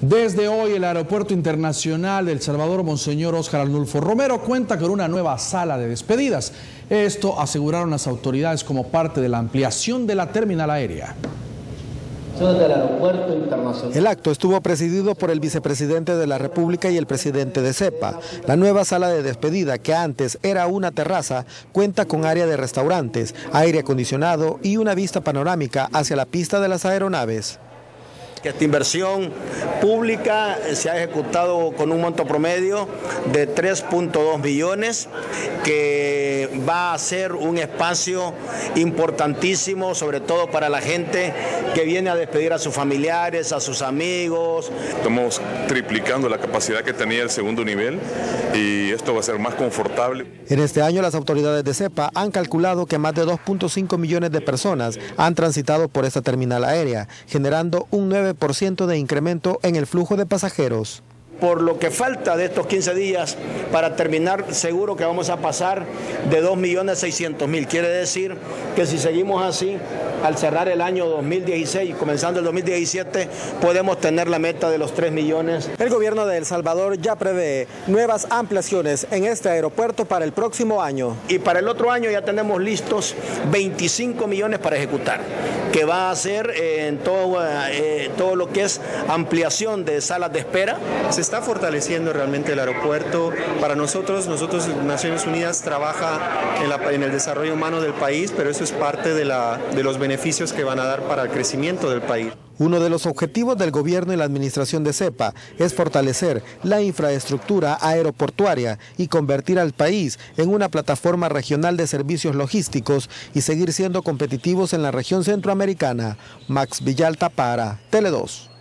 Desde hoy, el Aeropuerto Internacional de El Salvador, Monseñor Óscar Arnulfo Romero, cuenta con una nueva sala de despedidas. Esto aseguraron las autoridades como parte de la ampliación de la terminal aérea. El acto estuvo presidido por el vicepresidente de la República y el presidente de CEPA. La nueva sala de despedida, que antes era una terraza, cuenta con área de restaurantes, aire acondicionado y una vista panorámica hacia la pista de las aeronaves. Esta inversión pública se ha ejecutado con un monto promedio de 3.2 billones, que va a ser un espacio importantísimo, sobre todo para la gente que viene a despedir a sus familiares, a sus amigos. Estamos triplicando la capacidad que tenía el segundo nivel y esto va a ser más confortable. En este año las autoridades de CEPA han calculado que más de 2.5 millones de personas han transitado por esta terminal aérea, generando un 9% de incremento en el flujo de pasajeros. Por lo que falta de estos 15 días para terminar, seguro que vamos a pasar de 2.600.000. Quiere decir que si seguimos así, al cerrar el año 2016 y comenzando el 2017, podemos tener la meta de los 3 millones. El gobierno de El Salvador ya prevé nuevas ampliaciones en este aeropuerto para el próximo año. Y para el otro año ya tenemos listos 25 millones para ejecutar, que va a ser en todo lo que es ampliación de salas de espera. Se está fortaleciendo realmente el aeropuerto. Para nosotros Naciones Unidas trabaja en el desarrollo humano del país, pero eso es parte de los beneficios que van a dar para el crecimiento del país. Uno de los objetivos del gobierno y la administración de CEPA es fortalecer la infraestructura aeroportuaria y convertir al país en una plataforma regional de servicios logísticos y seguir siendo competitivos en la región centroamericana. Max Villalta para Tele 2.